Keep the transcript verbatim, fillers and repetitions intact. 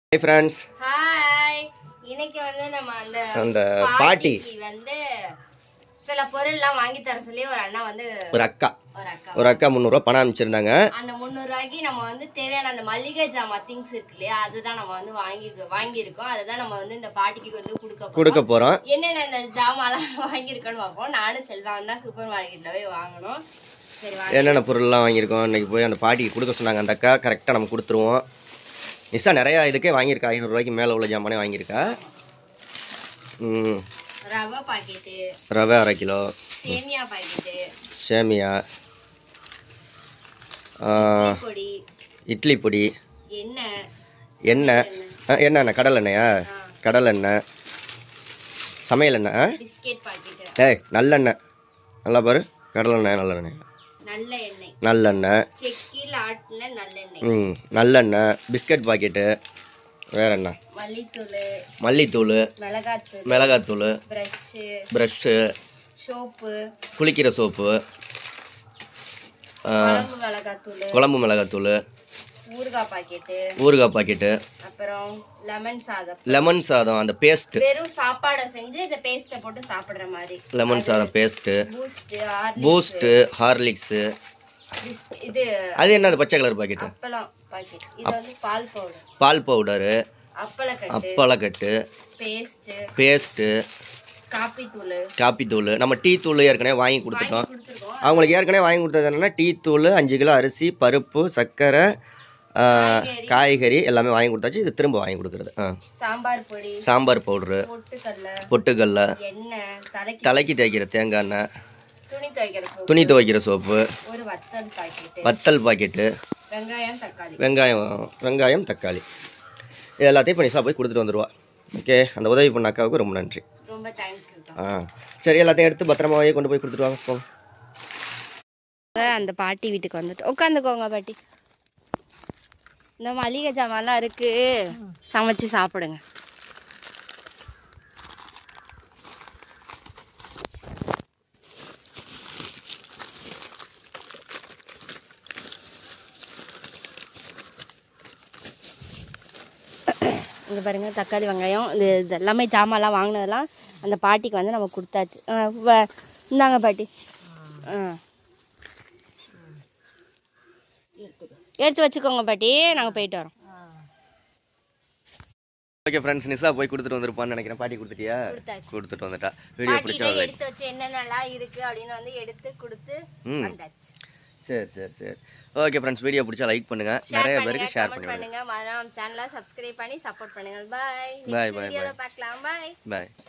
Hey friends. Hi. இன்னைக்கு வந்து நம்ம அந்த அந்த பாட்டி வந்து சில பொருள்லாம் வாங்கி தர சொல்லி ஒரு அண்ணா வந்து ஒரு அக்கா ஒரு அக்கா ஒரு அக்கா முந்நூறு ரூபாய் பணம் அனுப்பிச்சிருந்தாங்க. அந்த முந்நூறு ரூபாய்க்கு நம்ம வந்து தேவையான அந்த மளிகை ஜாமான் திங்ஸ் இருக்கு இல்லையா, அதுதான் நம்ம வந்து வாங்கி வாங்கியிருக்கோம். அதுதான் நம்ம வந்து இந்த பாட்டிக்கு வந்து கொடுக்க கொடுக்க போறோம். என்னென்ன இந்த ஜாமான்லாம் வாங்கியிருக்கோன்னு பார்ப்போம். நானும் செல்வான் தான் சூப்பர் மார்க்கெட்ல போய் வாங்கணும். சரி, என்னென்ன பொருள்லாம் வாங்கியிருக்கோம் இன்னைக்கு போய் அந்த பாட்டிக்கு கொடுக்க சொன்னாங்க. அந்த அக்கா கரெக்டாக நம்ம கொடுத்துருவோம். நிஷா நிறையா இதுக்கே வாங்கியிருக்கா. ஐநூறுரூவாய்க்கு மேலே உள்ள ஜாமானே வாங்கியிருக்கா. ம் ரவை பாக்கெட்டு, ரவை அரை கிலோ, சேமியா பாக்கெட்டு, சேமியா, பொடி, இட்லி பொடி, எண்ணெய் எண்ணெய் எண்ணெய் எண்ணெய் கடல் எண்ணெயா, கடல் எண்ணெய், சமையல் எண்ணெய், பிஸ்கெட் பாக்கெட்டு, ஏய் நல்லெண்ணெய், நல்லா பாரு, கடலெண்ணெய் நல்லெண்ணெய், நல்ல எண்ணெய், நல்லெண்ணெய், செக்கில் ஆட்டின நல்லெண்ணெய், ம் நல்லெண்ணெய், பிஸ்கட் பாக்கெட்டு, வேற என்ன, மல்லித்தூள், மல்லித்தூள், மிளகாத்தூள், மிளகாத்தூள், ப்ரஷ்ஷு, ப்ரஷ்ஷு, சோப்பு, குளிக்கிற சோப்பு, குழம்பு மிளகாத்தூள், குழம்பு மிளகாத்தூள், ஊறுகாய் பாக்கெட்டு, ஊறுகாய் பாக்கெட்டு, அப்புறம் லெமன் சாதம், லெமன் சாதம் அந்த பேஸ்ட், வெறும் சாப்பாடை செஞ்சு இந்த பேஸ்ட்டை போட்டு சாப்பிடுற மாதிரி லெமன் சாதம் பேஸ்ட், பூஸ்ட், பூஸ்ட், ஹார்லிக்ஸ், இது அது என்னது பச்சை கலர் பாக்கெட், அப்பளம் பாக்கெட், இது வந்து பால் பவுடர், பால் பவுடரு, அப்பளக்கட்டு, அப்பளக்கட்டு, பேஸ்ட், பேஸ்ட், காப்பி தூள், காப்பி தூள், நம்ம டீ தூள் ஏற்கனவே வாங்கி கொடுத்துட்டோம். கொடுத்துருக்கோம். அவங்களுக்கு ஏற்கனவே வாங்கி கொடுத்தது என்னன்னா டீ தூள், அஞ்சு கிலோ அரிசி, பருப்பு, சர்க்கரை, காய்கறி எல்லாமே வாங்கி கொடுத்தாச்சு. இது திரும்ப வாங்கி கொடுக்குறது. சாம்பார் பொடி, சாம்பார் பவுடரு, பொட்டுக்கல்ல, பொட்டுக்கல்ல, எண்ணெய், தலைக்கு தலைக்கு தேய்க்கிற தேங்காய் எண்ணெய், துணி துவைக்கிற சோப்பு, துணி துவைக்கிற சோப்பு, ஒரு வத்தல் பாக்கெட், வத்தல் பாக்கெட்டு, வெங்காயம் தக்காளி, வெங்காயம் வெங்காயம் தக்காளி, இது எல்லாத்தையும் இப்போ நிஷா போய் கொடுத்துட்டு வந்துடுவா. ஓகே, அந்த உதவி பண்ண அக்காவுக்கு ரொம்ப நன்றி. ரொம்ப தேங்க்ஸ். ஆ சரி, எல்லாத்தையும் எடுத்து பத்திரமாவே கொண்டு போய் கொடுத்துட்டு வாங்க. போங்க. அந்த பாட்டி வீட்டுக்கு வந்துட்டு உட்காந்துக்கோங்க பாட்டி. இந்த மளிகை ஜாமான்லாம் இருக்கு, சமைச்சு சாப்பிடுங்க. இங்கே பாருங்க, தக்காளி வெங்காயம் இது இது எல்லாமே ஜாமான்லாம் வாங்கினதெல்லாம் அந்த பாட்டிக்கு வந்து நம்ம கொடுத்தாச்சு. இந்தாங்க பாட்டி. ஆ எடுத்து வச்சுக்கோங்க பாட்டி, நாங்கள் போயிட்டு வரோம். ஓகே ஃப்ரெண்ட்ஸ், நிஷா போய் கொடுத்துட்டு வந்திருப்பான்னு நினைக்கிறேன். பாட்டி கொடுத்துட்டியா? கொடுத்துட்டு வந்துட்டா. வீடியோ பிடிச்சா எடுத்து வச்சு என்னென்னலாம் இருக்கு அப்படின்னு வந்து எடுத்து கொடுத்து வந்தாச்சு. சரி சரி சரி ஓகே ஃப்ரெண்ட்ஸ், வீடியோ பிடிச்சா லைக் பண்ணுங்க, நிறைய பேருக்கு ஷேர் பண்ணுங்க, பண்ணுங்க, மறக்காம சேனலை சப்ஸ்கிரைப் பண்ணி சப்போர்ட் பண்ணுங்க. பாய். பாய் பாய் வீடியோல பார்க்கலாம். பாய் பாய்.